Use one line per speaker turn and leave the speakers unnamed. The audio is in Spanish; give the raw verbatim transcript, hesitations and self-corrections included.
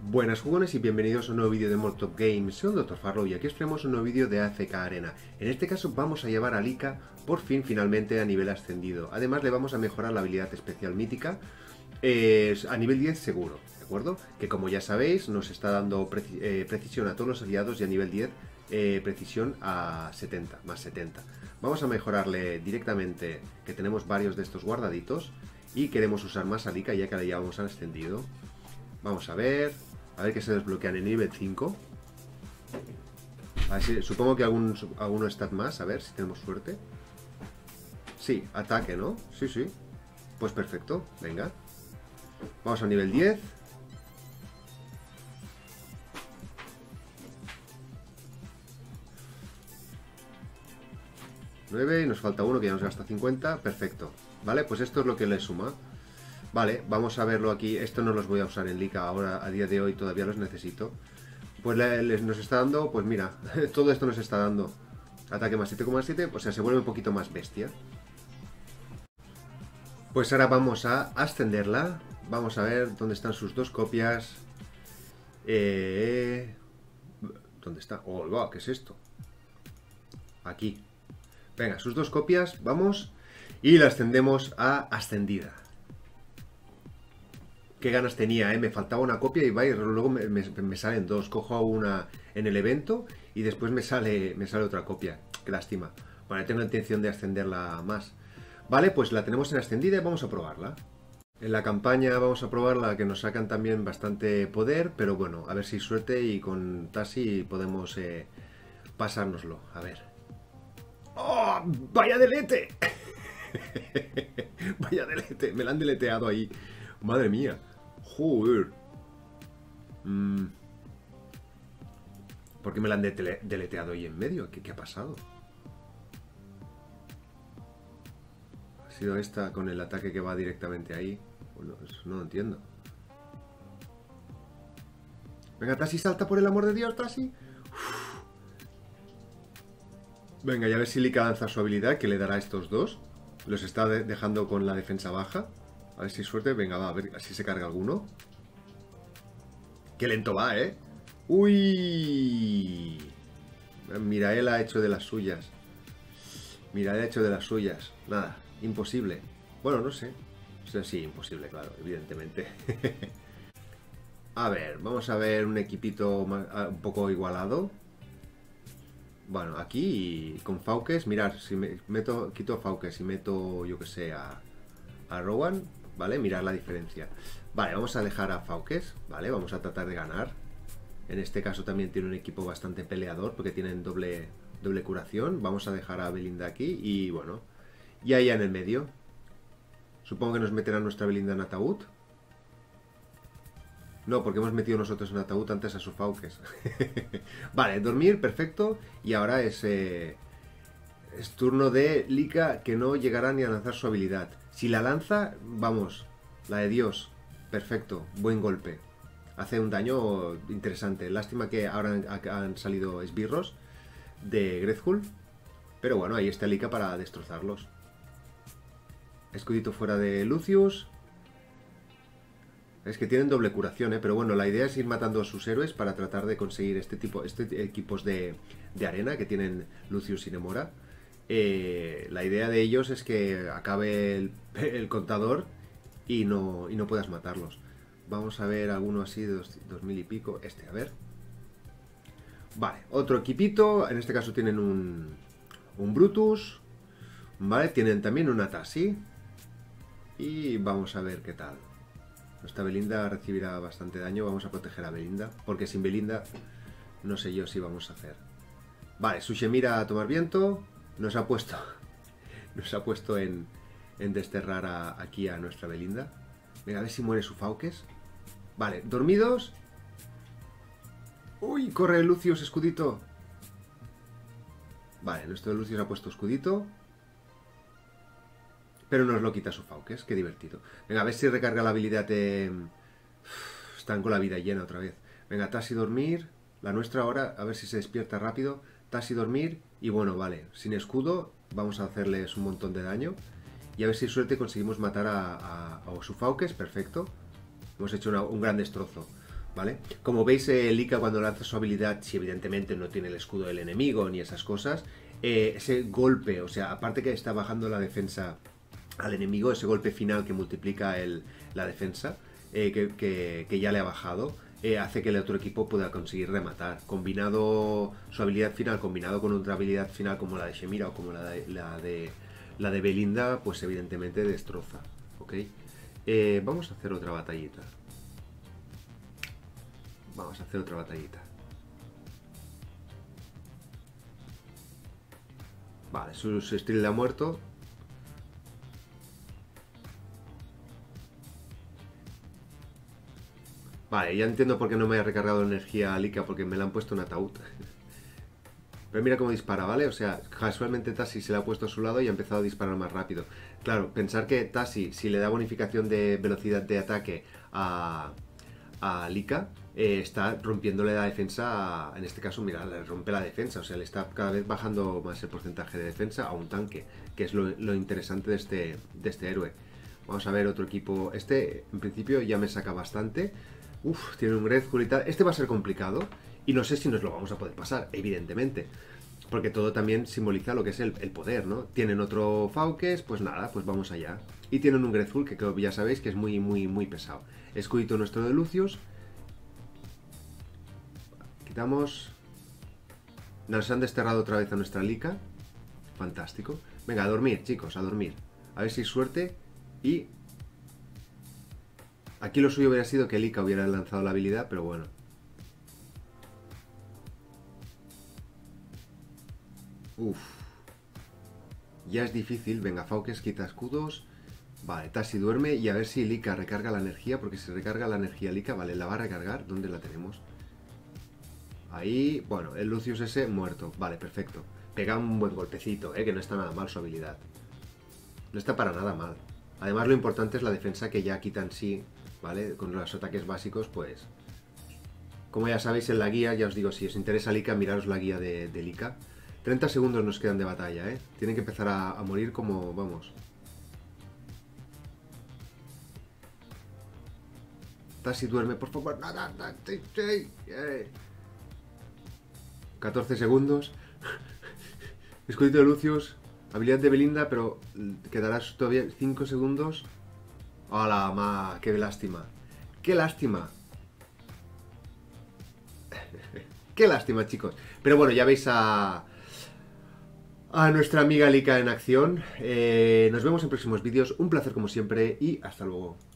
Buenas jugones y bienvenidos a un nuevo vídeo de Molotov Games. Soy el doctor Farlow y aquí os traemos un nuevo vídeo de A F K Arena. En este caso vamos a llevar a Lika por fin finalmente a nivel ascendido. Además le vamos a mejorar la habilidad especial mítica eh, a nivel diez seguro, ¿de acuerdo? Que como ya sabéis nos está dando preci eh, precisión a todos los aliados y a nivel diez eh, precisión a setenta, más setenta. Vamos a mejorarle directamente, que tenemos varios de estos guardaditos y queremos usar más a Lika ya que la llevamos al ascendido. Vamos a ver... A ver que se desbloquean en nivel cinco. A ver si, supongo que algún, alguno stat más. A ver si tenemos suerte. Sí, ataque, ¿no? Sí, sí. Pues perfecto, venga. Vamos a nivel diez. nueve y nos falta uno que ya nos gasta cincuenta. Perfecto. Vale, pues esto es lo que le suma. Vale, vamos a verlo aquí. Esto no los voy a usar en Lika ahora, a día de hoy todavía los necesito. Pues le, les, nos está dando, pues mira, todo esto nos está dando ataque más siete coma siete, o sea, se vuelve un poquito más bestia. Pues ahora vamos a ascenderla. Vamos a ver dónde están sus dos copias. Eh, ¿Dónde está? Oh, wow, ¿qué es esto? Aquí. Venga, sus dos copias, vamos. Y la ascendemos a ascendida. Qué ganas tenía, ¿eh? Me faltaba una copia y va y luego me, me, me salen dos. Cojo una en el evento y después me sale, me sale otra copia. Qué lástima. Bueno, tengo intención de ascenderla más. Vale, pues la tenemos en ascendida y vamos a probarla. En la campaña vamos a probarla, que nos sacan también bastante poder, pero bueno, a ver si hay suerte y con Tasi podemos eh, pasárnoslo. A ver. ¡Oh! ¡Vaya delete! Vaya delete, me la han deleteado ahí. Madre mía. Joder. Mm. ¿Por qué me la han deleteado ahí en medio? ¿Qué, ¿Qué ha pasado? ¿Ha sido esta con el ataque que va directamente ahí? Bueno, eso no lo entiendo. Venga, Tasi, salta por el amor de Dios, Tasi. Uf. Venga, ya a ver si Lika lanza su habilidad, que le dará a estos dos. Los está de dejando con la defensa baja. A ver si suerte. Venga, va, a ver si se carga alguno. Qué lento va, ¿eh? ¡Uy! Mirael ha hecho de las suyas. Mirael ha hecho de las suyas. Nada, imposible. Bueno, no sé. O sea, sí, imposible, claro, evidentemente. A ver, vamos a ver un equipito más, un poco igualado. Bueno, aquí con Faukes, mirad, si me meto, quito a Faukes y meto, yo que sé, a, a Rowan, ¿vale? Mirad la diferencia. Vale, vamos a dejar a Faukes, ¿vale? Vamos a tratar de ganar. En este caso también tiene un equipo bastante peleador porque tienen doble, doble curación. Vamos a dejar a Belinda aquí y bueno, y allá en el medio. Supongo que nos meterán nuestra Belinda en ataúd. No, porque hemos metido nosotros en ataúd antes a su Faukes. Vale, dormir, perfecto. Y ahora es, eh, es turno de Lika, que no llegará ni a lanzar su habilidad. Si la lanza, vamos, la de Dios. Perfecto, buen golpe. Hace un daño interesante. Lástima que ahora han, han salido esbirros de Greathul. Pero bueno, ahí está Lika para destrozarlos. Escudito fuera de Lucius. Es que tienen doble curación, ¿eh? Pero bueno, la idea es ir matando a sus héroes para tratar de conseguir este tipo, este equipos de, de arena que tienen Lucius y Nemora. Eh, la idea de ellos es que acabe el, el contador y no, y no puedas matarlos. Vamos a ver alguno así de dos, dos mil y pico. Este, a ver. Vale, otro equipito. En este caso tienen un, un Brutus. Vale, tienen también una Tasi. Y vamos a ver qué tal. Nuestra Belinda recibirá bastante daño. Vamos a proteger a Belinda, porque sin Belinda no sé yo si vamos a hacer. Vale, Sushemira a tomar viento. Nos ha puesto Nos ha puesto en, en desterrar a, aquí a nuestra Belinda. Venga, a ver si muere su Faukes. Vale, dormidos. Uy, corre Lucius, escudito. Vale, nuestro Lucius ha puesto escudito. Pero nos lo quita su Faukes, qué divertido. Venga, a ver si recarga la habilidad de... Uf, están con la vida llena otra vez. Venga, Tasi dormir. La nuestra ahora, a ver si se despierta rápido. Tasi dormir. Y bueno, vale, sin escudo vamos a hacerles un montón de daño. Y a ver si suerte conseguimos matar a, a, a su Faukes. Perfecto. Hemos hecho una, un gran destrozo. ¿vale? Como veis, eh, Lika cuando lanza su habilidad, si evidentemente no tiene el escudo del enemigo ni esas cosas, eh, ese golpe, o sea, aparte que está bajando la defensa al enemigo, ese golpe final que multiplica el, la defensa, eh, que, que, que ya le ha bajado, eh, hace que el otro equipo pueda conseguir rematar. Combinado, su habilidad final combinado con otra habilidad final como la de Shemira o como la de, la de, la de Belinda, pues evidentemente destroza, ¿ok? Eh, vamos a hacer otra batallita. Vamos a hacer otra batallita. Vale, su, su Steel ha muerto. Vale, ya entiendo por qué no me ha recargado energía a Lika, porque me la han puesto en ataúd. Pero mira cómo dispara, ¿vale? O sea, casualmente Tassi se le ha puesto a su lado y ha empezado a disparar más rápido. Claro, pensar que Tassi, si le da bonificación de velocidad de ataque a, a Lika, eh, está rompiéndole la defensa, a, en este caso, mira, le rompe la defensa, o sea, le está cada vez bajando más el porcentaje de defensa a un tanque, que es lo, lo interesante de este, de este héroe. Vamos a ver otro equipo. Este, en principio, ya me saca bastante. Uf, tiene un Gretzky y tal. Este va a ser complicado y no sé si nos lo vamos a poder pasar, evidentemente. Porque todo también simboliza lo que es el, el poder, ¿no? Tienen otro Faukes, pues nada, pues vamos allá. Y tienen un Gretzky que, que ya sabéis que es muy, muy, muy pesado. Escudito nuestro de Lucius. Quitamos. Nos han desterrado otra vez a nuestra Lika. Fantástico. Venga, a dormir, chicos, a dormir. A ver si hay suerte. Y aquí lo suyo hubiera sido que Lika hubiera lanzado la habilidad, pero bueno. Uff. Ya es difícil. Venga, Faukes quita escudos. Vale, Tassi duerme y a ver si Lika recarga la energía, porque si recarga la energía Lika, vale, la va a recargar. ¿Dónde la tenemos? Ahí, bueno, el Lucius ese muerto. Vale, perfecto. Pega un buen golpecito, eh, que no está nada mal su habilidad. No está para nada mal. Además, lo importante es la defensa que ya quitan sí, ¿vale? Con los ataques básicos, pues... Como ya sabéis en la guía, ya os digo, si os interesa Lika, miraros la guía de, de Lika. treinta segundos nos quedan de batalla, ¿eh? Tienen que empezar a, a morir como... Vamos. Tassi duerme, por favor. Nada, nada, sí, sí. catorce segundos. Escudito de Lucius. Habilidad de Belinda, pero quedarás todavía cinco segundos. ¡Hala, ma! ¡Qué lástima! ¡Qué lástima! ¡Qué lástima, chicos! Pero bueno, ya veis a... a nuestra amiga Lika en acción. Eh, nos vemos en próximos vídeos. Un placer como siempre y hasta luego.